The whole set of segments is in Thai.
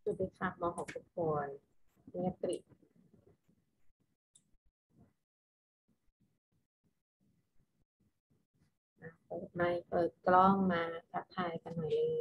สวัสดีค่ะม.6ทุกคนเงียบกริบเปิดไมค์เปิดกล้องมาทักทายกันหน่อยเลย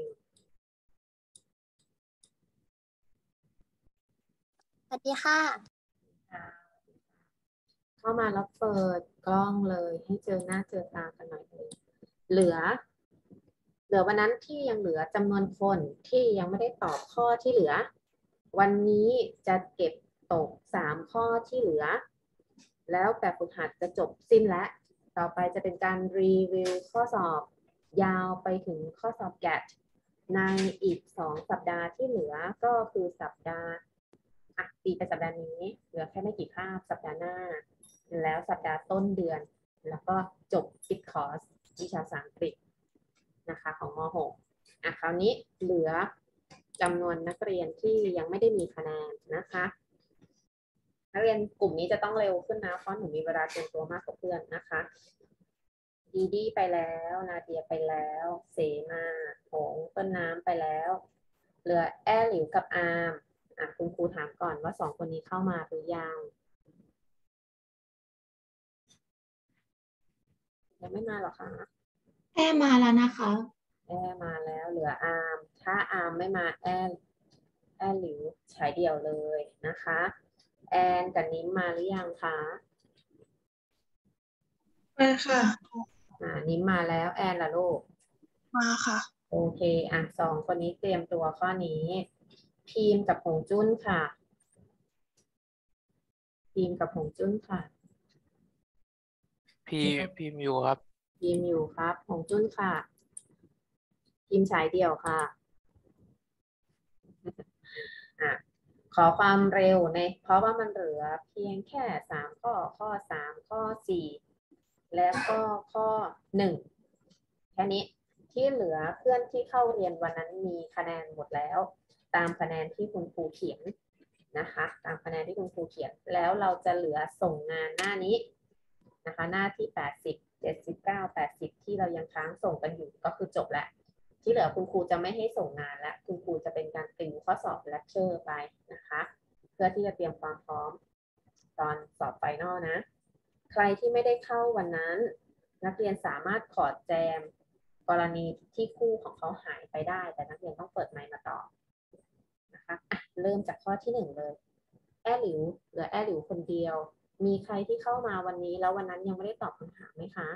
สวัสดีค่ะค่ะเข้ามาแล้วเปิดกล้องเลยให้เจอหน้าเจอตากันหน่อยเลยเหลือวันนั้นที่ยังเหลือจำนวนคนที่ยังไม่ได้ตอบข้อที่เหลือวันนี้จะเก็บตก3 ข้อที่เหลือแล้วแบบฝึกหัดจะจบสิ้นแล้วต่อไปจะเป็นการรีวิวข้อสอบยาวไปถึงข้อสอบ GAT ในอีก2 สัปดาห์ที่เหลือก็คือสัปดาห์ตีไปสัปดาห์นี้เหลือแค่ไม่กี่คาบสัปดาห์หน้าแล้วสัปดาห์ต้นเดือนแล้วก็จบปิดคอร์สวิชาภาษาอังกฤษนะคะของม .6 คราวนี้เหลือจำนวนนักเรียนที่ยังไม่ได้มีคะแนนนะคะนักเรียนกลุ่มนี้จะต้องเร็วขึ้นนะเพราะหนูมีเวลาเตรียมตัวมากกว่าเพื่อนนะคะดีดีไปแล้วนาเดียไปแล้วเสมาหงต้นน้ำไปแล้วเหลือแอหลิวกับอาร์มคุณครูถามก่อนว่า2 คนนี้เข้ามาหรือยังยังไม่มาหรอคะแม่มาแล้วนะคะแอมาแล้วเหลืออาร์มถ้าอาร์มไม่มาแอหลิวฉายเดี่ยวเลยนะคะแอนกับนิ้มมาหรือยังคะมาค่ะนิ้มมาแล้วแอนล่ะลูกมาค่ะโอเค2 คนนี้เตรียมตัวข้อนี้พีมกับหงจุ้นค่ะพีมกับหงจุ้นค่ะพี่พิมพ์อยู่ครับพีมอยู่ครับหงจุ้นค่ะพีมฉายเดี่ยวค่ะอ่ะขอความเร็วเพราะว่ามันเหลือเพียงแค่3 ข้อข้อ3ข้อ4แล้วก็ข้อ1แค่นี้ที่เหลือเพื่อนที่เข้าเรียนวันนั้นมีคะแนนหมดแล้วตามคะแนนที่คุณครูเขียนนะคะตามคะแนนที่คุณครูเขียนแล้วเราจะเหลือส่งงานหน้านี้นะคะหน้าที่80 79 80ที่เรายังค้างส่งกันอยู่ก็คือจบแล้วที่เหลือคุณครูจะไม่ให้ส่งงานและคุณครูจะเป็นการติวข้อสอบเลคเชอร์ไปนะคะเพื่อที่จะเตรียมความพร้อมตอนสอบไฟนอลนะใครที่ไม่ได้เข้าวันนั้นนักเรียนสามารถขอแจมกรณีที่คู่ของเขาหายไปได้แต่นักเรียนต้องเปิดไมค์มาตอบนะคะเริ่มจากข้อที่1เลยแอหลิวเหลือแอหลิวคนเดียวมีใครที่เข้ามาวันนี้แล้ววันนั้นยังไม่ได้ตอบคำถามไหมคะ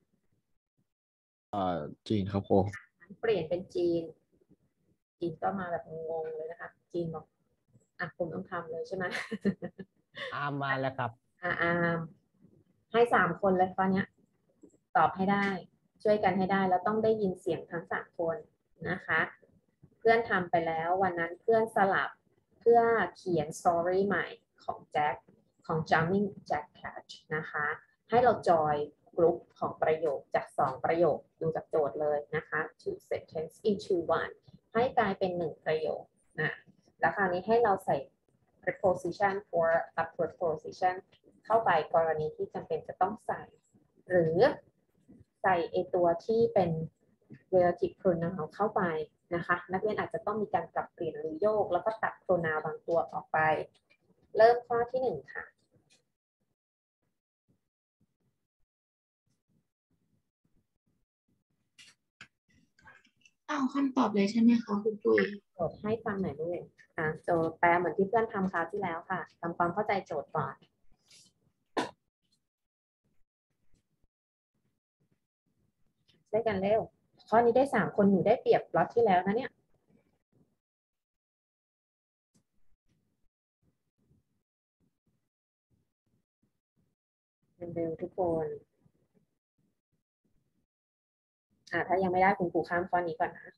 จีนครับครูเปลี่ยนเป็นจีนก็มาแบบงงเลยนะคะจีนบอกผมต้องทำเลยใช่ไหมอามาแล้วครับอาให้3 คนเลยตอนนี้ตอบให้ได้ช่วยกันให้ได้แล้วต้องได้ยินเสียงทั้ง3 คนนะคะเพื่อนทำไปแล้ววันนั้นเพื่อนสลับเพื่อเขียนสตอรี่ใหม่ของแจ็คของ Jumping Jack Catch นะคะให้เราจอยกลุ่มของประโยคจาก2 ประโยคดูจากโจทย์เลยนะคะ two sentence into one ให้กลายเป็น1 ประโยคนะแล้วคราวนี้ให้เราใส่ preposition for a preposition เข้าไปกรณีที่จำเป็นจะต้องใส่ หรือใส่ตัวที่เป็น relative pronoun เข้าไปนะคะนักเรียนอาจจะต้องมีการปรับเปลี่ยนหรือโยกแล้วก็ตัด pronoun บางตัวออกไปเริ่มข้อที่1ค่ะเอาคำตอบเลยใช่ไหมคะคุณปุ้ยโจทย์ให้ฟังหน่อยลูกโจทย์แปลเหมือนที่เพื่อนทำคราวที่แล้วค่ะทำความเข้าใจโจทย์ก่อนช่วยกันเร็วข้อนี้ได้3 คนหนูได้เปรียบล็อตที่แล้วนะเนี่ยเร็วทุกคนถ้ายังไม่ได้คุณครูข้ามข้อนี้ก่อนนะ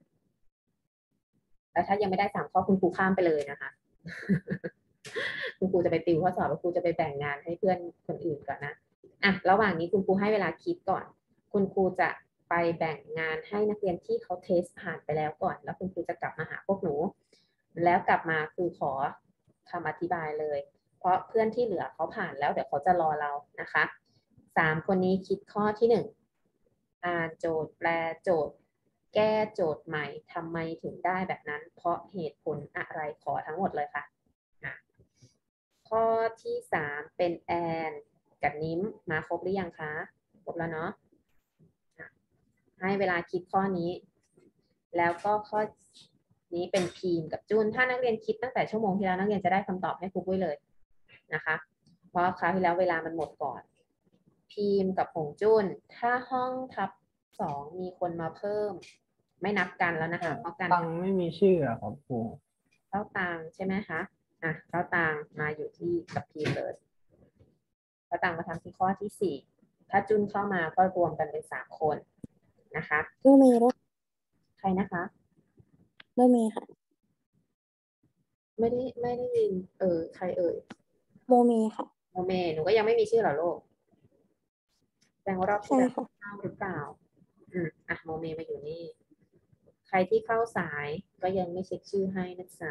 แล้วถ้ายังไม่ได้3 ข้อคุณครูข้ามไปเลยนะคะ คุณครูจะไปติวข้อสอบแล้วครูจะไปแบ่งงานให้เพื่อนคนอื่นก่อนนะระหว่างนี้คุณครูให้เวลาคิดก่อนคุณครูจะไปแบ่งงานให้นักเรียนที่เขาเทสผ่านไปแล้วก่อนแล้วคุณครูจะกลับมาหาพวกหนูแล้วกลับมาคือขอคำอธิบายเลยเพราะเพื่อนที่เหลือเขาผ่านแล้วเดี๋ยวเขาจะรอเรานะคะ3 คนนี้คิดข้อที่1อ่านโจทย์แปลโจทย์แก้โจทย์ใหม่ทำไมถึงได้แบบนั้น เพราะเหตุผลอะไรขอทั้งหมดเลยค่ะข้อที่3เป็นแอนกับนิ้มมาครบหรือยังคะครบแล้วเนาะให้เวลาคิดข้อนี้แล้วก็ข้อนี้เป็นพีมกับจุนถ้านักเรียนคิดตั้งแต่ชั่วโมงที่แล้วนักเรียนจะได้คำตอบให้ครูปุ้ยเลยนะคะเพราะคราวที่แล้วเวลามันหมดก่อนพีมกับหงจุนถ้าห้องทับ2มีคนมาเพิ่มไม่นับกันแล้วนะคะเพราะกันตังไม่มีชื่อครับครูเต้าตังใช่ไหมคะเต้าตังมาอยู่ที่กับพีมเลยเต้าตังมาทำที่ข้อที่4ถ้าจุนเข้ามาก็รวมกันเป็น3คนนะคะไม่มีแล้วใครนะคะไม่มีค่ะไม่ได้ยินใครเอ่ยโมมีค่ะโมเมหนูก็ยังไม่มีชื่อเหรอลูกแสดงว่ารอบที่ใช่แล้วค่ะเข้าหรือเปล่าโมเมมาอยู่นี่ ใครที่เข้าสายก็ยังไม่เช็คชื่อให้นะจ๊ะ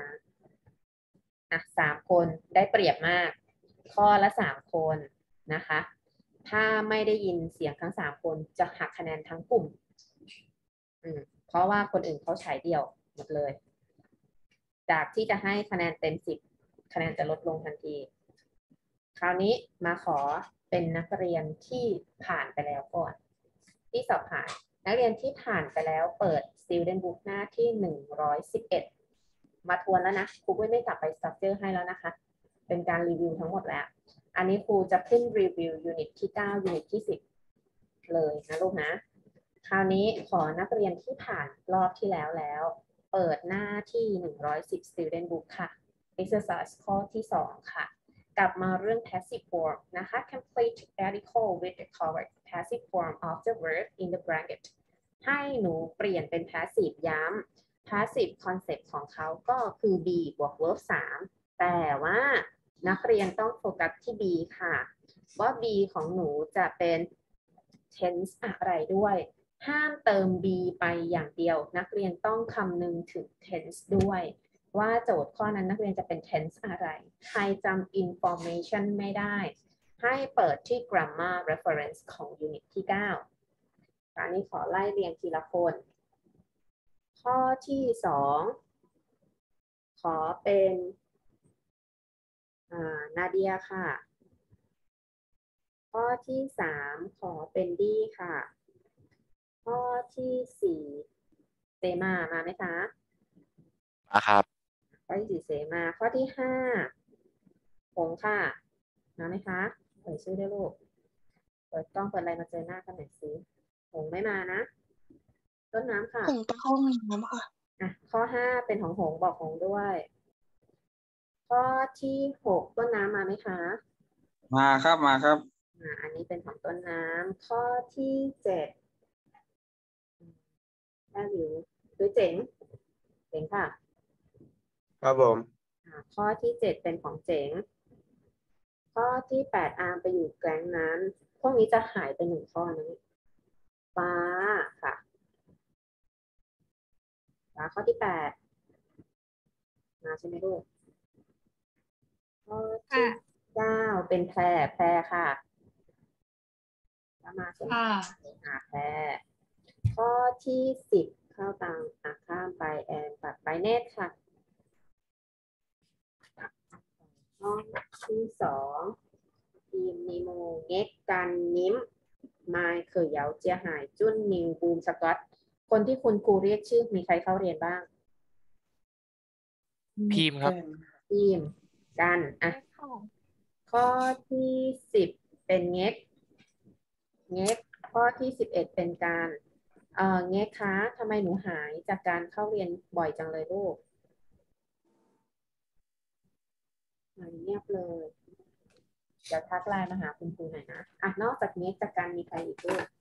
3 คนได้เปรียบมาก ข้อละ3 คนนะคะ ถ้าไม่ได้ยินเสียงทั้ง3 คนจะหักคะแนนทั้งกลุ่มเพราะว่าคนอื่นเขาฉายเดี่ยวหมดเลย จากที่จะให้คะแนนเต็ม10คะแนนจะลดลงทันที คราวนี้มาขอเป็นนักเรียนที่ผ่านไปแล้วก่อนที่สอบผ่านนักเรียนที่ผ่านไปแล้วเปิด Student Book หน้าที่111มาทวนแล้วนะครูไม่กลับไป structure ให้แล้วนะคะเป็นการรีวิวทั้งหมดแล้วอันนี้ครูจะขึ้นรีวิว Unit ที่9 Unit ที่10เลยนะลูกนะคราวนี้ขอนักเรียนที่ผ่านรอบที่แล้วเปิดหน้าที่110 Student Book ค่ะ Exercise ข้อที่2ค่ะกลับมาเรื่อง passive form นะคะ complete article with the correct passive form of the verb in the bracket ให้หนูเปลี่ยนเป็น passive ย้ำ passive concept ของเขาก็คือ be บวก verb 3แต่ว่านักเรียนต้องโฟกัสที่ be ค่ะว่า be ของหนูจะเป็น tense อะไรด้วยห้ามเติม be ไปอย่างเดียวนักเรียนต้องคำนึงถึง tense ด้วยว่าโจทย์ข้อนั้นนักเรียนจะเป็น tense อะไรใครจำ information ไม่ได้ให้เปิดที่ grammar reference ของ unit ที่9อันนี้ขอไล่เรียงทีละคนข้อที่2ขอเป็นนาเดียค่ะข้อที่3ขอเป็นดี้ค่ะข้อที่4เซมาไหมคะมาครับข้อที่4เซมาข้อที่5หงค่ะมาไหมคะเอ่ยชื่อได้ลูกเปิดกล้องเปิดอะไรมาเจอหน้ากันหน่อยสิหงไม่มานะต้นน้ำค่ะผมไปเข้าห้องน้ำค่ะข้อ5เป็นของหงบอกหงด้วย ข้อที่6ต้นน้ำมาไหมคะมาครับมาครับอันนี้เป็นของต้นน้ำข้อที่7ได้หรือเจ๋งค่ะครับผมข้อที่7เป็นของเจ๋งข้อที่8อาร์มไปอยู่แก๊งนั้นพวกนี้จะหายไป1ข้อนึงฟ้าค่ะฟ้าข้อที่8มาใช่ไหมลูกข้อที่9เป็นแพรค่ะมาใช่ไหมแพรข้อที่10เข้าตังข้ามไปแอนตัดไปเนตค่ะข้อที่2ทีมนีโมเง็กกันนิ้มไมค์เคยเยาเจียหายจุนนิวบูมสกอตคนที่คุณครูเรียกชื่อมีใครเข้าเรียนบ้างพีมครับพีมกันข้อที่10เป็นเง็กข้อที่11เป็นการเง็กคะทำไมหนูหายจากการเข้าเรียนบ่อยจังเลยลูกเงียบเลยเดี๋ยวทักไลน์มาหาคุณครูหน่อยนะนอกจากเง็กจากการมีใครอีกลูก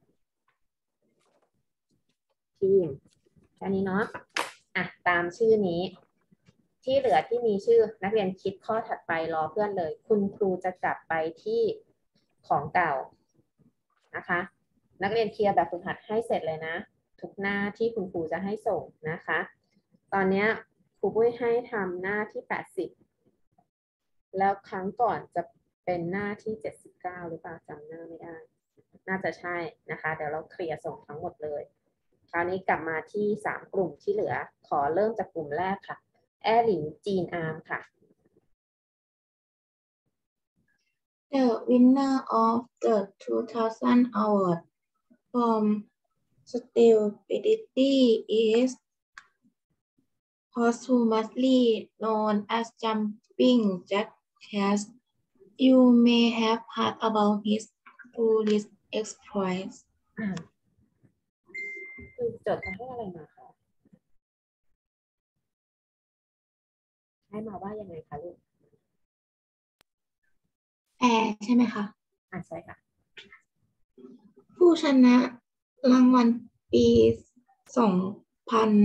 ทีมแค่นี้เนาะตามชื่อนี้ที่เหลือที่มีชื่อนักเรียนคิดข้อถัดไปรอเพื่อนเลยคุณครูจะกลับไปที่ของเก่านะคะนักเรียนเคลียร์แบบฝึกหัดให้เสร็จเลยนะทุกหน้าที่คุณครูจะให้ส่งนะคะตอนนี้ครูปุ้ยให้ทำหน้าที่80แล้วครั้งก่อนจะเป็นหน้าที่79หรือเปล่าจำหน้าไม่ได้น่าจะใช่นะคะเดี๋ยวเราเคลียร์ส่งทั้งหมดเลยคราวนี้กลับมาที่3กลุ่มที่เหลือขอเริ่มจากกลุ่มแรกค่ะแอหลิงจีนอาร์มค่ะ The winner of the 2000 award from Stupidity is posthumously known as Jumping Jackass. You may have heard about his foolish exploits. คือจดเขาให้อะไรมาคะให้มาว่ายังไงคะลูกใช่ไหมคะใช่ค่ะผู้ชนะรางวัลปี 2000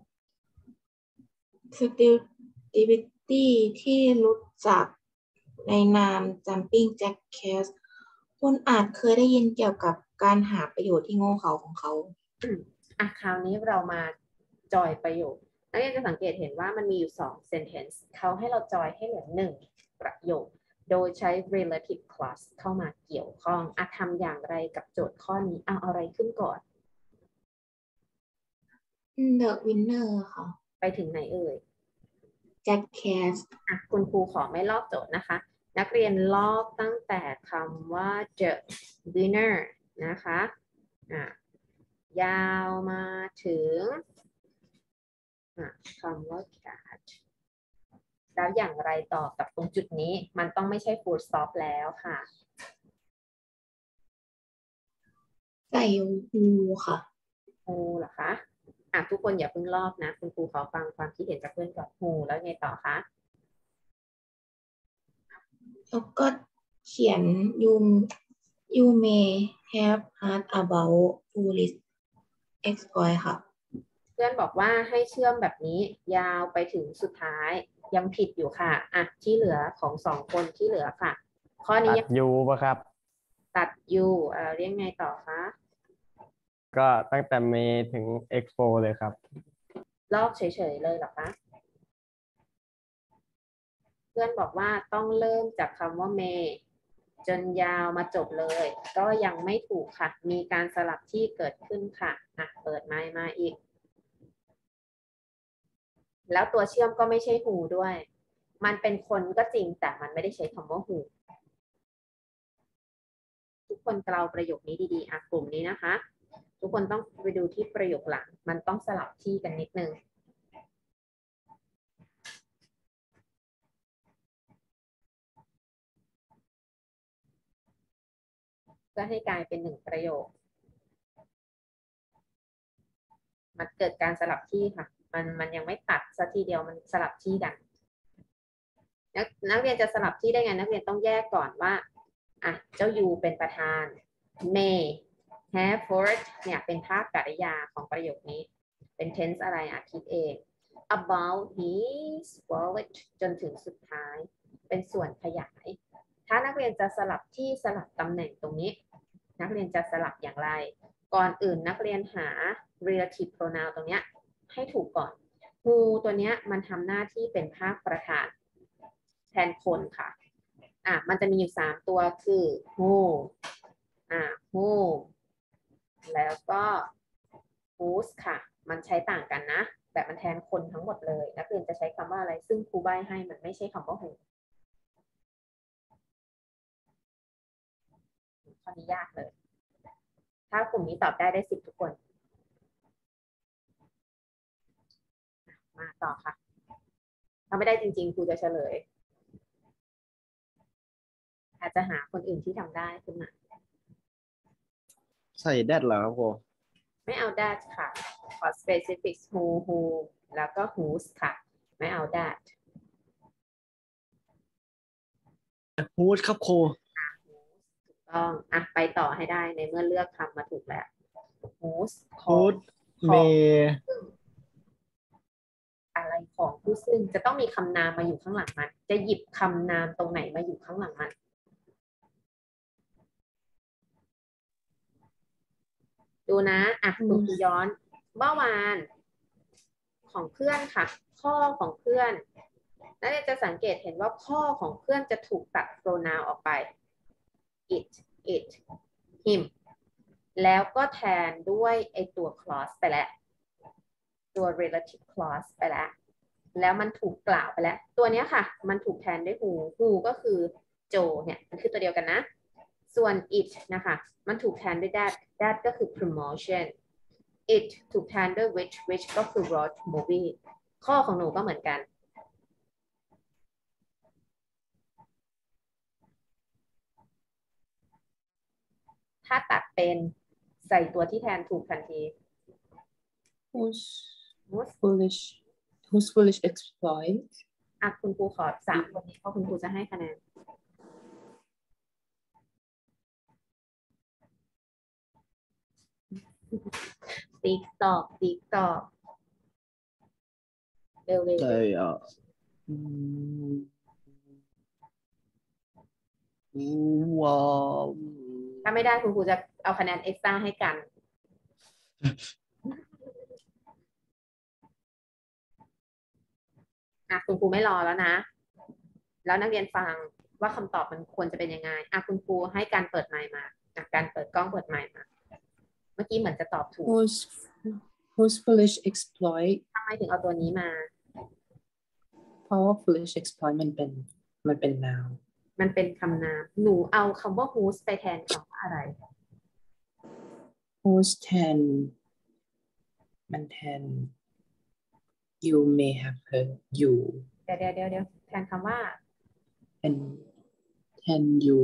Stupidity ที่รู้จักในนาม Jumping Jackass คุณอาจเคยได้ยินเกี่ยวกับการหาประโยชน์ที่โง่เขลาของเขาคราวนี้เรามาจอยประโยคนักเรียนจะสังเกตเห็นว่ามันมีอยู่2 sentence เขาให้เราจอยให้เหลือ1ประโยคโดยใช้ relative clause เข้ามาเกี่ยวข้องทำอย่างไรกับโจทย์ข้อนี้เอาอะไรขึ้นก่อน The winner ค่ะไปถึงไหนเอ่ย Jackass คุณครูขอไม่ลอกโจทย์นะคะนักเรียนลอกตั้งแต่คำว่า the winner นะคะยาวมาถึงคำว่า cat แล้วอย่างไรต่อกับตรงจุดนี้มันต้องไม่ใช่ full stop แล้วค่ะใส่ฮูค่ะ who เหรอคะทุกคนอย่าเพิ่งลอกนะคุณครูขอฟังความคิดเห็นจากเพื่อนก่อน who แล้วไงต่อคะแล้วก็เขียน you may have heard about foolish exploit ค่ะเพื่อนบอกว่าให้เชื่อมแบบนี้ยาวไปถึงสุดท้ายยังผิดอยู่ค่ะที่เหลือของ2 คนที่เหลือค่ะ ข้อนี้ตัดยูป่ะครับตัดอยู่เรียกไงต่อคะก็ตั้งแต่เมย์ถึงเอ็กโปเลยครับลอกเฉยๆเลยเหรอคะเพื่อนบอกว่าต้องเริ่มจากคำว่าเมย์จนยาวมาจบเลยก็ยังไม่ถูกค่ะมีการสลับที่เกิดขึ้นค่ะเปิดไมค์มาอีกแล้วตัวเชื่อมก็ไม่ใช่หูด้วยมันเป็นคนก็จริงแต่มันไม่ได้ใช้คำว่าหูทุกคนเกลาประโยคนี้ดีๆกลุ่มนี้นะคะทุกคนต้องไปดูที่ประโยคหลังมันต้องสลับที่กันนิดนึงเพื่อให้กลายเป็น1ประโยคมันเกิดการสลับที่ค่ะมันยังไม่ตัดซะทีเดียวมันสลับที่กันนักเรียนจะสลับที่ได้ไงนักเรียนต้องแยกก่อนว่าเจ้ายูเป็นประธาน May Hereford เนี่ยเป็นภาพกริยาของประโยคนี้เป็น tense อะไรคิดเอง about his wallet จนถึงสุดท้ายเป็นส่วนขยายถ้านักเรียนจะสลับที่สลับตำแหน่งตรงนี้นักเรียนจะสลับอย่างไรก่อนอื่นนักเรียนหา relative pronoun ตรงเนี้ยให้ถูกก่อน who ตัวเนี้ยมันทำหน้าที่เป็นภาคประธานแทนคนค่ะมันจะมีอยู่3ตัวคือ who who แล้วก็ whose ค่ะมันใช้ต่างกันนะแต่มันแทนคนทั้งหมดเลยนักเรียนจะใช้คำว่าอะไรซึ่งครูใบ้ให้มันไม่ใช่คำว่า who ข้อนี้ยากเลยถ้ากลุ่มนี้ตอบได้10ทุกคนมาต่อค่ะถ้าไม่ได้จริงๆครูจะเฉลยอาจจะหาคนอื่นที่ทำได้ขึ้นมาใส่แดดเหรอครับครูไม่เอา that ค่ะขอ specifics who แล้วก็ whose ค่ะไม่เอา that ฮูดครับครูถูกต้องไปต่อให้ได้ในเมื่อเลือกคำมาถูกแล้ว whose ฮูดเมย์อะไรของผู้ซึ่งจะต้องมีคำนามมาอยู่ข้างหลังมันจะหยิบคำนามตรงไหนมาอยู่ข้างหลังมันดูนะคุณครูย้อนเมื่อวานของเพื่อนค่ะข้อของเพื่อนนักเรียนจะสังเกตเห็นว่าข้อของเพื่อนจะถูกตัด pronoun ออกไป it him แล้วก็แทนด้วยไอตัว clause ไปแล้วตัว relative clause ไปแล้วมันถูกกล่าวไปแล้วตัวเนี้ยค่ะมันถูกแทนด้วย who ก็คือโจเนี่ยมันคือตัวเดียวกันนะส่วน it นะคะมันถูกแทนด้วย that ก็คือ promotion it ถูกแทนด้วย which ก็คือ road movie ข้อของหนูก็เหมือนกันถ้าตัดเป็นใส่ตัวที่แทนถูกทันที whose foolish exploit อ่ะคุณครูขอ3คนนี้เพราะคุณครูจะให้คะแนนติ๊กตอกเร็วๆใช่ว้าวถ้าไม่ได้คุณครูจะเอาคะแนนเอ็กซ์ตร้าให้กัน คุณครูไม่รอแล้วนะ แล้วนักเรียนฟังว่าคำตอบมันควรจะเป็นยังไงคุณครูให้การเปิดไมค์มาการเปิดกล้องเปิดไมค์มา เมื่อกี้เหมือนจะตอบถูก whose foolish exploit ทำไมถึงเอาตัวนี้มาเพราะว่า foolish exploit มันเป็น noun มันเป็นคำนาม หนูเอาคำว่า whose ไปแทนคำว่าอะไร whose แทนมันแทน you may have heard you เดี๋ยวแทนคำว่าแทน you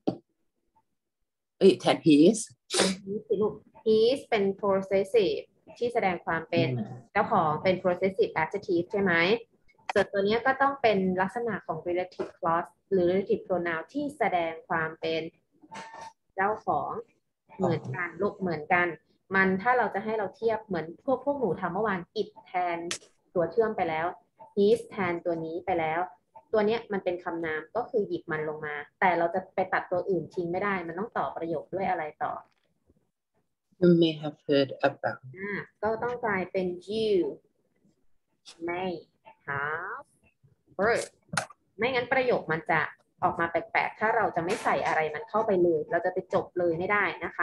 แทน his สิลูก his เป็น possessive ที่แสดงความเป็นเจ้าของเป็น possessive adjective ใช่ไหมส่วนตัวนี้ก็ต้องเป็นลักษณะของ relative clause หรือ relative pronoun ที่แสดงความเป็นเจ้าของเหมือนกันลูกเหมือนกันมันถ้าเราจะให้เราเทียบเหมือนพวกหนูทำเมื่อวาน it แทนตัวเชื่อมไปแล้ว his แทนตัวนี้ไปแล้วตัวเนี้ยมันเป็นคำนามก็คือหยิบมันลงมาแต่เราจะไปตัดตัวอื่นทิ้งไม่ได้มันต้องต่อประโยคด้วยอะไรต่อ you may have heard about ก็ต้องกลายเป็น you may have heard ไม่งั้นประโยคมันจะออกมาแปลกๆถ้าเราจะไม่ใส่อะไรมันเข้าไปเลยเราจะไปจบเลยไม่ได้นะคะ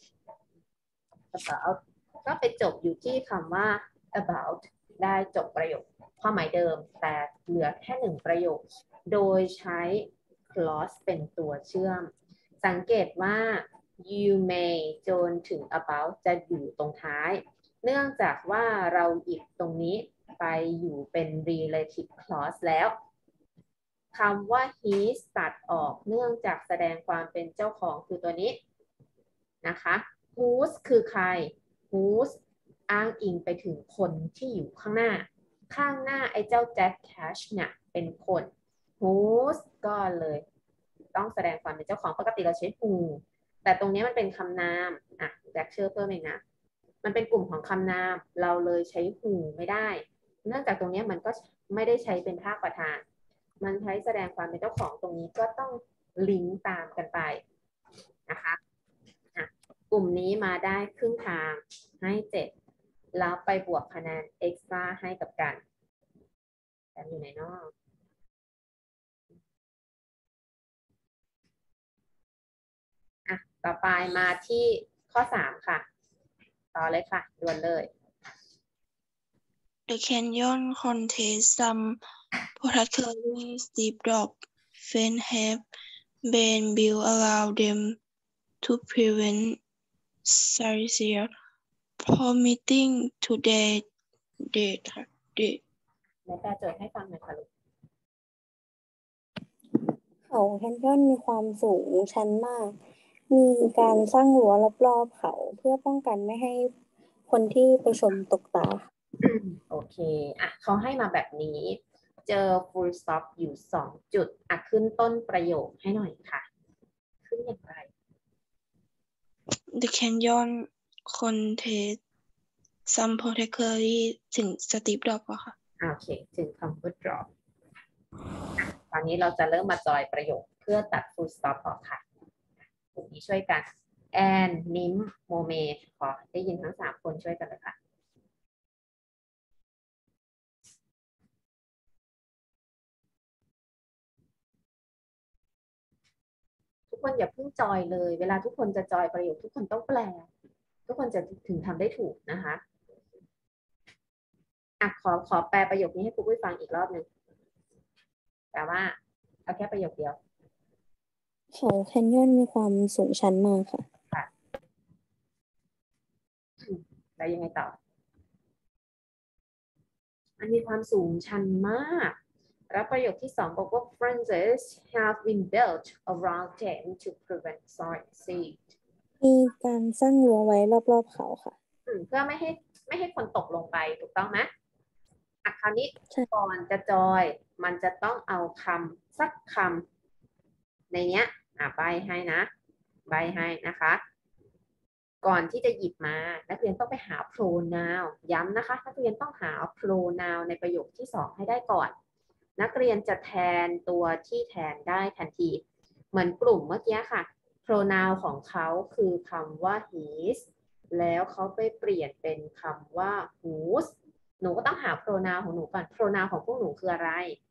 about ก็ไปจบอยู่ที่คำว่า about ได้จบประโยคความหมายเดิมแต่เหลือแค่1ประโยคโดยใช้ clause เป็นตัวเชื่อมสังเกตว่า you may จนถึง about จะอยู่ตรงท้ายเนื่องจากว่าเราหยิบตรงนี้ไปอยู่เป็น relative clause แล้วคำว่า his ตัดออกเนื่องจากแสดงความเป็นเจ้าของคือตัวนี้นะคะ whose คือใคร whose อ้างอิงไปถึงคนที่อยู่ข้างหน้าไอ้เจ้า Jack Cash เนี่ยเป็นคน whose ก็เลยต้องแสดงความเป็นเจ้าของปกติเราใช้ who แต่ตรงนี้มันเป็นคำนามแจ็คเชื่อเพิ่มเองนะมันเป็นกลุ่มของคำนามเราเลยใช้ who ไม่ได้เนื่องจากตรงนี้มันก็ไม่ได้ใช้เป็นภาคประธานมันใช้แสดงความเป็นเจ้าของตรงนี้ก็ต้องลิงก์ตามกันไปนะคะกลุ่มนี้มาได้ครึ่งทางให้7แล้วไปบวกคะแนน extra ให้กับกันอยู่ในนอกต่อไปมาที่ข้อ3ค่ะต่อเลยค่ะด่วนเลย The canyon contains some particularly steep drops. Fence have been built around them to prevent serious plummeting to their death. แล้วแต่โจทย์ให้ฟังหน่อยค่ะลูกเขาแคนยอนมีความสูงชันมาก มีการสร้างรั้วรอบๆเขาเพื่อป้องกันไม่ให้คนที่ไปชมตกตาโอเคเขาให้มาแบบนี้เจอ full stop อยู่2จุดขึ้นต้นประโยคให้หน่อยค่ะขึ้นอย่างไร The canyon contains some particularly ถึง steep drops อะค่ะโอเคถึงคำว่า drop ตอนนี้เราจะเริ่มมาจอยประโยคเพื่อตัด full stop ออกค่ะกลุ่มนี้ช่วยกันแอนนิมโมเมขอได้ยินทั้ง3คนช่วยกันเลยค่ะทุกคนอย่าเพิ่งจอยเลยเวลาทุกคนจะจอยประโยคทุกคนต้องแปลทุกคนจะถึงทำได้ถูกนะคะขอแปลประโยคนี้ให้ครูปุ้ยฟังอีกรอบหนึ่งแต่ว่าเอาแค่ประโยคเดียวเขาแคนยอนมีความสูงชันมากค่ะแล้วยังไงต่อมันมีความสูงชันมากแล้วประโยคที่สองบอกว่า fences have been built around them to prevent soil seed มีการสร้างรั้วไว้รอบๆเขาค่ะเพื่อไม่ให้คนตกลงไปถูกต้องไหมคราวนี้ก่อนจะจอยมันจะต้องเอาคำสักคำในเนี้ยใบให้นะใบให้นะคะก่อนที่จะหยิบมานักเรียนต้องไปหา pronoun ย้ำนะคะนักเรียนต้องหา pronoun ในประโยคที่2ให้ได้ก่อนนักเรียนจะแทนตัวที่แทนได้ทันทีเหมือนกลุ่มเมื่อกี้ค่ะ pronoun ของเขาคือคำว่า his แล้วเขาไปเปลี่ยนเป็นคำว่า whose หนูก็ต้องหา pronoun ของหนูก่อน pronoun ของพวกหนูคืออะไร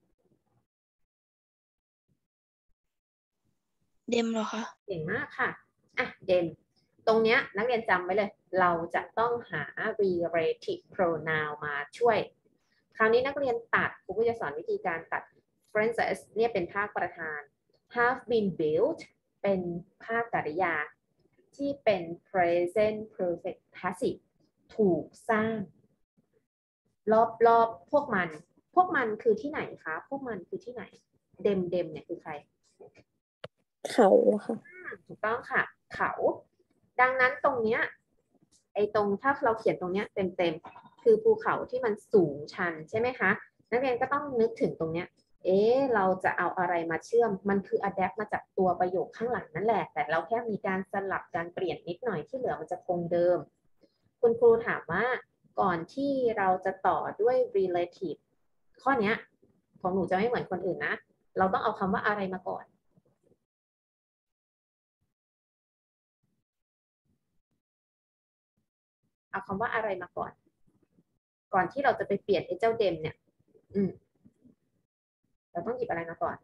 เดมเหรอคะเก่งมากค่ะเดมตรงเนี้ยนักเรียนจำไว้เลยเราจะต้องหา relative pronoun มาช่วยคราวนี้นักเรียนตัดครูก็จะสอนวิธีการตัด Frances เนี่ยเป็นภาคประธาน have been built เป็นภาคกริยาที่เป็น present perfect passive ถูกสร้างรอบพวกมันคือที่ไหนคะพวกมันคือที่ไหนเดมเนี่ยคือใครเขาค่ะถูกต้องค่ะเขาดังนั้นตรงเนี้ยตรงถ้าเราเขียนตรงเนี้ยเต็มคือภูเขาที่มันสูงชันใช่ไหมคะนักเรียนก็ต้องนึกถึงตรงเนี้ยเราจะเอาอะไรมาเชื่อมมันคือ adapt มาจากตัวประโยคข้างหลังนั่นแหละแต่เราแค่มีการสลับการเปลี่ยนนิดหน่อยที่เหลือมันจะคงเดิมคุณครูถามว่าก่อนที่เราจะต่อด้วย relative ข้อเนี้ยของหนูจะไม่เหมือนคนอื่นนะเราต้องเอาคำว่าอะไรมาก่อนเอาคำว่าอะไรมาก่อนที่เราจะไปเปลี่ยนไอ้เจ้าเดมเนี่ยเราต้องหยิบอะไรมาก่อน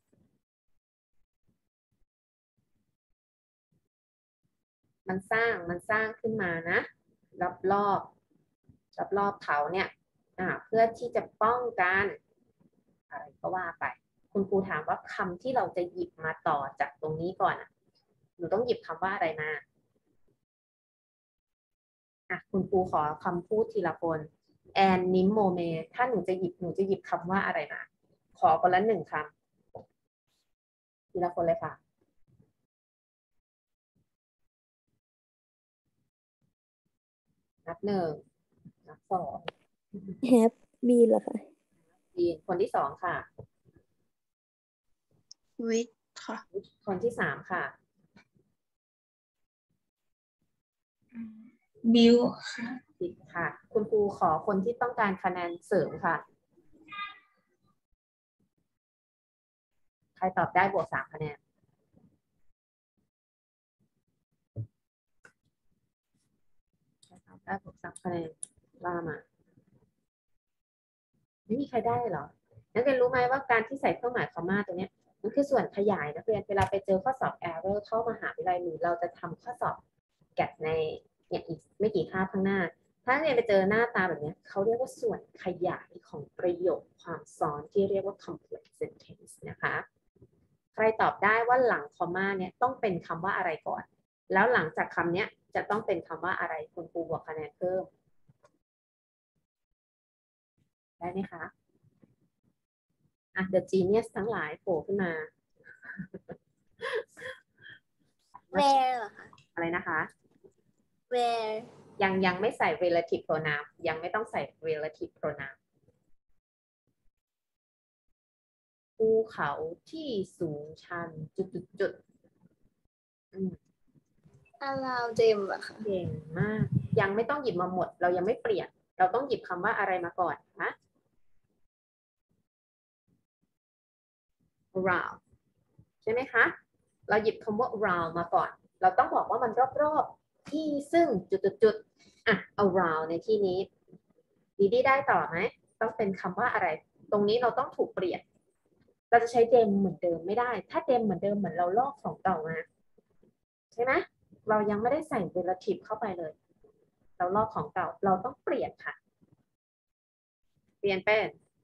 มันสร้างขึ้นมานะรอบเขาเนี่ยเพื่อที่จะป้องกันอะไรก็ว่าไปคุณครูถามว่าคำที่เราจะหยิบมาต่อจากตรงนี้ก่อนหนูต้องหยิบคำว่าอะไรมาคุณครูขอคำพูดทีละคนแอนนิมโมเมถ้าหนูจะหยิบคำว่าอะไรมาขอคนละ1 คำทีละคนเลยค่ะนับ 1นับ 2 have been เหรอคะบีคนที่2ค่ะวิทค่ะคนที่3ค่ะบิวค่ะผิดค่ะคุณครูขอคนที่ต้องการคะแนนเสริมค่ะใครตอบได้บวก3 คะแนนใครตอบได้บวก3 คะแนนว่ามาไม่มีใครได้เหรอนักเรียนรู้ไหมว่าการที่ใส่เครื่องหมายคอมมาตัวนี้มันคือส่วนขยายนักเรียนเวลาไปเจอข้อสอบ error เข้ามหาวิทยาลัยหรือเราจะทำข้อสอบแกะในอีกไม่กี่คาบข้างหน้าถ้าเรียนไปเจอหน้าตาแบบนี้เขาเรียกว่าส่วนขยายของประโยคความซ้อนที่เรียกว่า complex sentence นะคะใครตอบได้ว่าหลังคอมมาเนี่ยต้องเป็นคำว่าอะไรก่อนแล้วหลังจากคำนี้จะต้องเป็นคำว่าอะไรคุณครูบวกคะแนนเพิ่มได้ไหมคะThe Genius ทั้งหลายโผล่ขึ้นมา where เหรอคะอะไรนะคะ where ยังไม่ใส่ relative pronoun ยังไม่ต้องใส่ relative pronoun ภูเขาที่สูงชันจุด around them เหรอคะเก่งมากยังไม่ต้องหยิบมาหมดเรายังไม่เปลี่ยนเราต้องหยิบคำว่าอะไรมาก่อนนะ around ใช่ไหมคะเราหยิบคำว่า around มาก่อนเราต้องบอกว่ามันรอบๆที่ซึ่งจุดaround ในที่นี้ดีได้ต่อไหมต้องเป็นคำว่าอะไรตรงนี้เราต้องถูกเปลี่ยนเราจะใช้ them เหมือนเดิมไม่ได้ ถ้า them เหมือนเดิมเหมือนเราลอกของเก่ามาใช่ไหมเรายังไม่ได้ใส่ relative เข้าไปเลย เราลอกของเก่าเราต้องเปลี่ยนค่ะ เปลี่ยนเป็น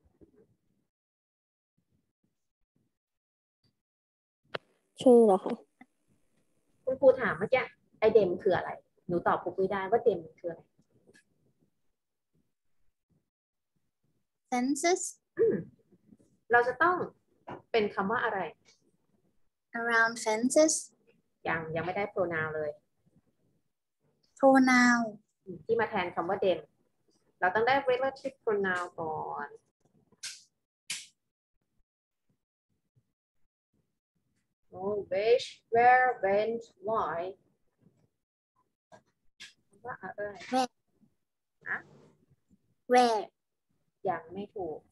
ชื่อเหรอคะคุณครูถามเมื่อกี้ไอเดมคืออะไร หนูตอบครูปุ้ยได้ว่าเดมคืออะไร Fences เราจะต้องเป็นคำว่าอะไร around fences ยังไม่ได้ pronoun เลย pronoun ที่มาแทนคำว่าเดมเราต้องได้ relative pronoun ก่อน oh which where when why ว่าอะไร where ยังไม่ถูก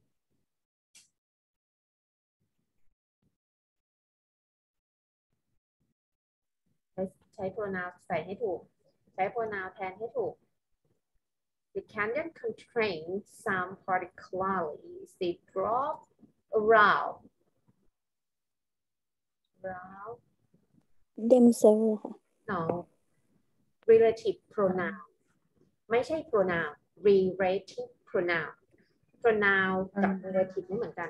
ใช้ pronoun ใส่ให้ถูก ใช้ pronoun แทนให้ถูก The canyon contains some particularities they drop around themselves ค่ะ no relative pronoun ไม่ใช่ pronoun relative pronoun pronoun กับ relative ไม่เหมือนกัน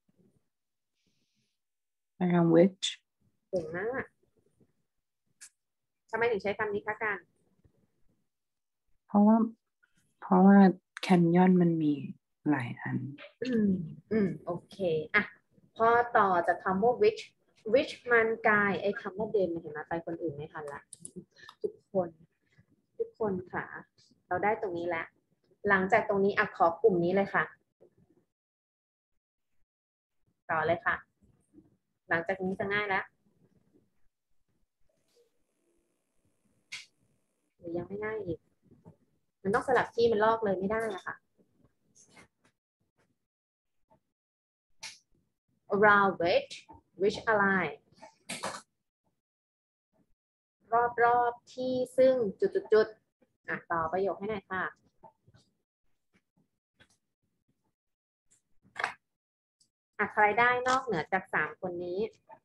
around which เก่งมากทำไมถึงใช้คำนี้คะกันเพราะว่าแคนยอนมันมีหลายอันโอเคอ่ะพอต่อจากคำว่า which มันกลายไอ้คำว่า them เห็นไหมไปคนอื่นไม่ทันละทุกคนค่ะเราได้ตรงนี้แล้วหลังจากตรงนี้อ่ะขอกลุ่มนี้เลยค่ะต่อเลยค่ะหลังจากนี้จะง่ายแล้วหรือยังไม่ง่ายอีกมันต้องสลับที่มันลอกเลยไม่ได้อะค่ะ around which อะไรรอบที่ซึ่งจุดอ่ะต่อประโยคให้หน่อยค่ะอ่ะใครได้นอกเหนือจาก3คนนี้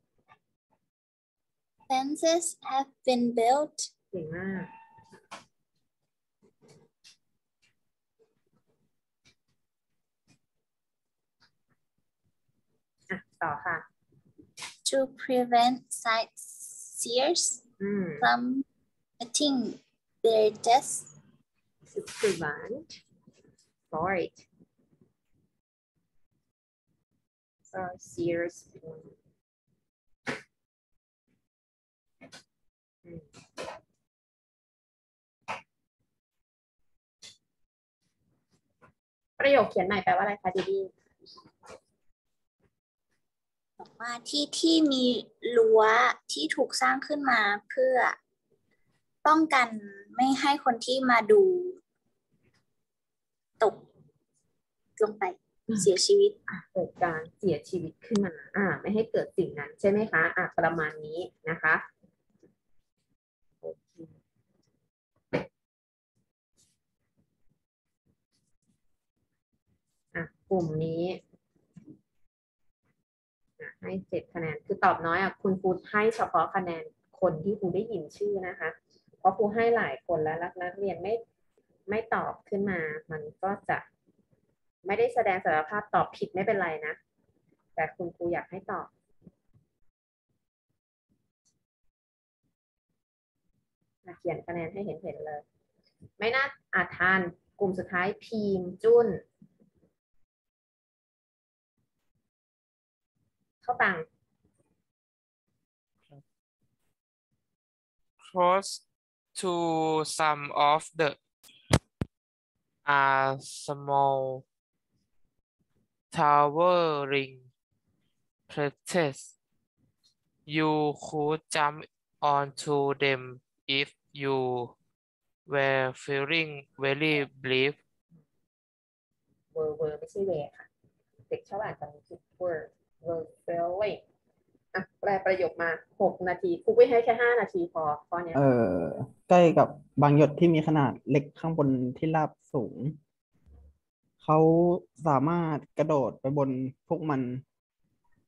fences have been built เก่งมากอ่ะต่อค่ะ to prevent sightseers from getting their deaths to prevent Freud sightseers ประโยคเขียนใหม่แปลว่าอะไรคะดีดีบอกว่าที่มีรั้วที่ถูกสร้างขึ้นมาเพื่อป้องกันไม่ให้คนที่มาดูตกลงไปเสียชีวิตเกิดการเสียชีวิตขึ้นมาไม่ให้เกิดสิ่งนั้นใช่ไหมคะประมาณนี้นะคะโอเคกลุ่มนี้ให้7คะแนนคือตอบน้อยคุณครูให้เฉพาะคะแนนคนที่ครูได้ยินชื่อนะคะเพราะครูให้หลายคนแล้วนักเรียนไม่ตอบขึ้นมามันก็จะไม่ได้แสดงศักยภาพตอบผิดไม่เป็นไรนะแต่คุณครูอยากให้ตอบเขียนคะแนนให้เห็นเลยไม่น่าทานกลุ่มสุดท้ายพีมจุนเข้าตัง close to some of the are small towering places you could jump onto them if you were feeling very brave เวอร์ไม่ใช่เวค่ะเด็กชอบอ่านจำผิดเวอร์feeling แปลประโยคมา6 นาทีครูไม่ให้แค่5 นาทีพอข้อนี้ใกล้กับบางหยดที่มีขนาดเล็กข้างบนที่ราบสูงเขาสามารถกระโดดไปบนพวกมัน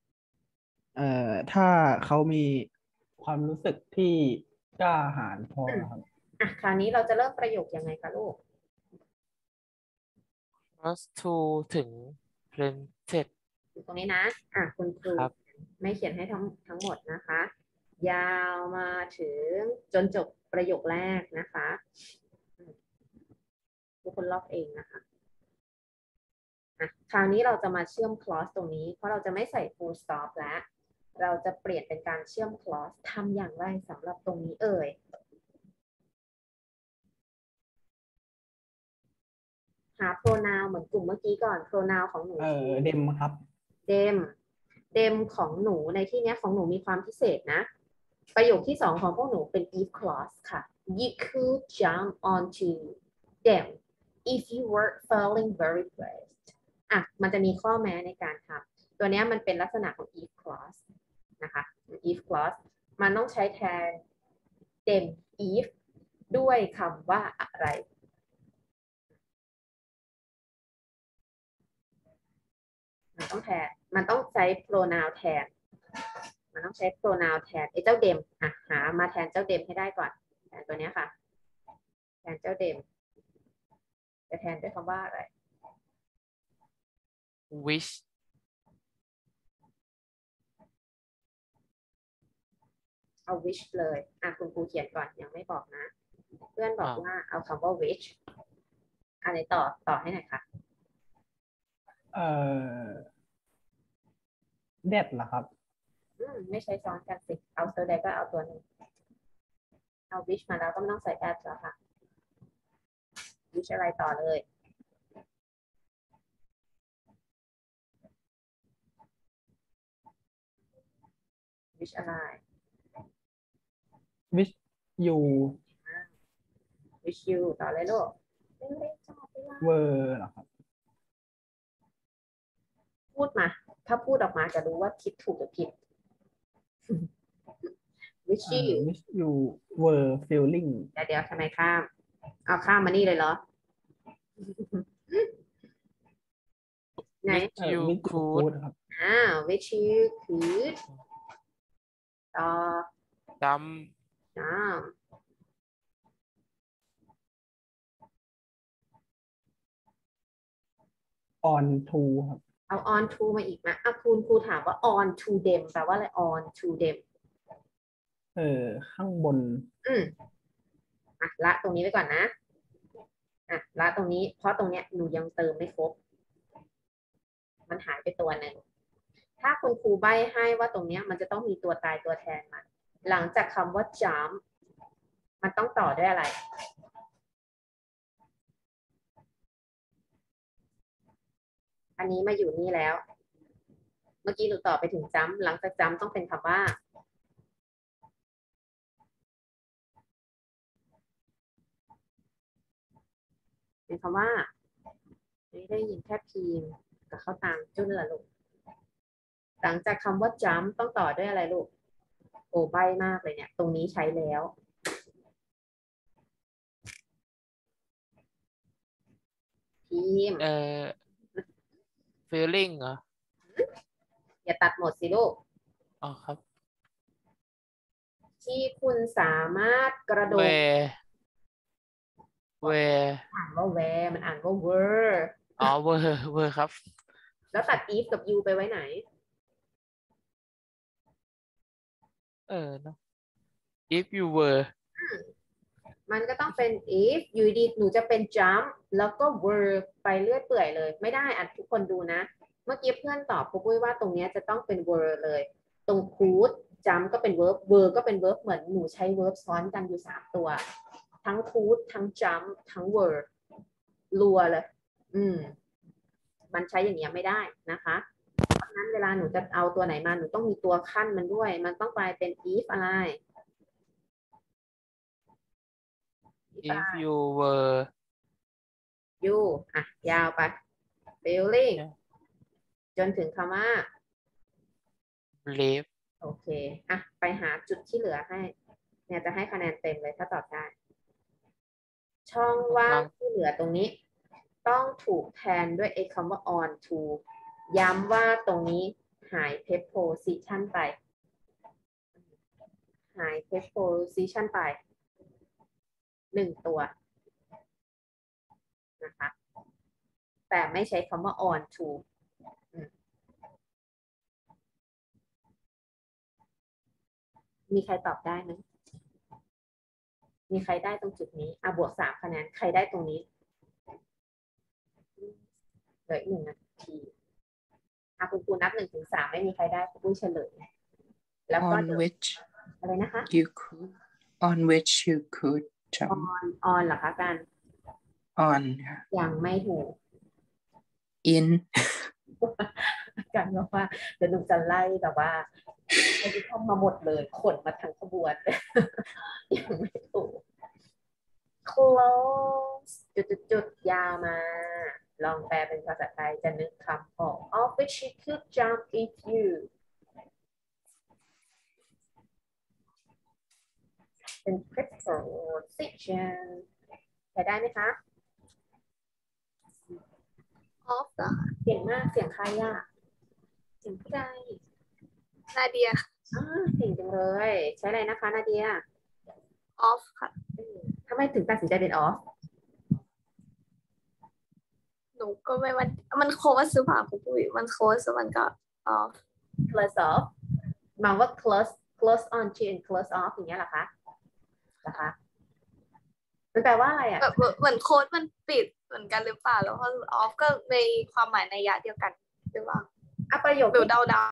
ถ้าเขามีความรู้สึกที่กล้าหาญพอครับคราวนี้เราจะเริ่มประโยคยังไงคะลูก cross to ถึง printed อยู่ตรงนี้นะ คุณครูครับไม่เขียนให้ทั้งหมดนะคะ ยาวมาถึงจนจบประโยคแรกนะคะทุกคนลอกเองนะคะคราวนี้เราจะมาเชื่อม clause ตรงนี้ เพราะเราจะไม่ใส่ full stop แล้ว เราจะเปลี่ยนเป็นการเชื่อม clause ทำอย่างไรสำหรับตรงนี้เอ่ย หา pronoun เหมือนกลุ่มเมื่อกี้ก่อน pronoun ของหนูเดมครับเดมของหนูในที่นี้ของหนูมีความพิเศษนะ ประโยคที่สองของพวกหนูเป็น if clause ค่ะ you could jump onto them if you were feeling very blessed มันจะมีข้อแม้ในการทำตัวนี้มันเป็นลักษณะของ if clause นะคะ if clause มันต้องใช้แทน them if ด้วยคำว่าอะไรมันต้องใช้ pronoun แทนมันต้องใช้ pronoun แทนไอ้เจ้าเดมหามาแทนเจ้าเดมให้ได้ก่อนแทนตัวนี้ค่ะแทนเจ้าเดมจะแทนด้วยคำว่าอะไร wish เอา wish เลยคุณครูเขียนก่อนยังไม่บอกนะ เพื่อนบอกว่าเอาคำว่า wish อะไรต่อให้หน่อยค่ะเด็ดเหรอครับไม่ใช้ซ้อนกันสิเอาตัวใดก็เอาตัวหนึ่งเอา wish มาแล้วก็ไม่ต้องใส่ at แล้วค่ะ wish อะไรต่อเลย wish อะไร wish you wish you ต่อเลยลูกเร็วๆจังหวะเวลา were เหรอครับพูดมา ถ้าพูดออกมาจะรู้ว่าคิดถูกหรือผิด wish you wish you were feeling เดี๋ยวทำไมข้าม เอาข้ามมานี่เลยเหรอ ไหน wish you wish you could could ครับ wish you could ต่อ jump on to ครับเอา on to มาอีกนะครูถามว่า on to them แปลว่าอะไร on to them ข้างบนละตรงนี้ไว้ก่อนนะละตรงนี้เพราะตรงเนี้ยหนูยังเติมไม่ครบ มันหายไปตัวหนึ่ง ถ้าคุณครูใบ้ให้ว่าตรงเนี้ยมันจะต้องมีตัวตายตัวแทนมาหลังจากคำว่า jump มันต้องต่อด้วยอะไร อันนี้มาอยู่นี่แล้ว เมื่อกี้หนูต่อไปถึง jump หลังจาก jump ต้องเป็นคำว่าไม่ได้ยินแค่พิมพ์กับเขาตามจุ้นละลูกหลังจากคำว่า jump ต้องต่อด้วยอะไรลูกโอ้ใบมากเลยเนี่ยตรงนี้ใช้แล้วพิมพ์ feeling เหรออย่าตัดหมดสิลูกอ๋อครับที่คุณสามารถกระโดด where อ่านว่า where มันอ่านว่า were อ๋อ were ครับแล้วตัด if กับ you ไปไว้ไหนเนอะ if you were มันก็ต้องเป็น if อยู่ดีหนูจะเป็น jump แล้วก็ were ไปเรื่อยเปื่อยเลย ไม่ได้ทุกคนดูนะ เมื่อกี้เพื่อนตอบพวกปุ้ยว่าตรงนี้จะต้องเป็น were เลย ตรง could jump ก็เป็น verb were ก็เป็น verb เหมือนหนูใช้ verb ซ้อนกันอยู่3ตัว ทั้ง could ทั้ง jump ทั้ง were รัวเลยมันใช้อย่างเงี้ยไม่ได้นะคะเพราะฉะนั้นเวลาหนูจะเอาตัวไหนมาหนูต้องมีตัวขั้นมันด้วย มันต้องกลายเป็น if อะไร if you were you ยาวไป feeling จนถึงคำว่า brave โอเคไปหาจุดที่เหลือให้ เนี่ยจะให้คะแนนเต็มเลยถ้าตอบได้ ช่องว่างที่เหลือตรงนี้ ต้องถูกแทนด้วยคำว่า on to ย้ำว่าตรงนี้ high preposition ไป high preposition ไป1 ตัวนะคะแต่ไม่ใช้คำว่า on to มีใครตอบได้ไหมมีใครได้ตรงจุดนี้บวก3 คะแนนใครได้ตรงนี้เหลืออีก1 นาทีคุณครูนับ1 ถึง 3ไม่มีใครได้คุณครูเฉลยแล้วก็ on which อะไรนะคะ you could on which you could jump on เหรอคะกัน on ค่ะยังไม่ถูก in กันบอกว่าเดี๋ยวหนูจะไล่แบบว่าไอ้ที่ทำมาหมดเลยขนมาทั้งขบวน ยังไม่ถูก close จุดยาวมาลองแปลเป็นภาษาไทยจะนึกคำออก of which you could jump if you เป็น preposition ใช้ได้ไหมคะ off เหรอเก่งมากเสียงใครอ่ะเสียงใครนาเดียเก่งจังเลยใช้อะไรนะคะนาเดีย off ค่ะทำไมถึงตัดสินใจเป็น off หนูก็ไม่ว่ามันโค้ชหรือเปล่าคุณปุ้ยมันโค้ชมันก็ off close off หมายว่า close on to and close off อย่างเงี้ยเหรอคะมันแปลว่าอะไรอ่ะแบบเหมือนโค้ดมันปิดเหมือนกันหรือเปล่าแล้วพอ off ก็ในความหมายนัยยะเดียวกันหรือเปล่าประโยคเดี๋ยวเดา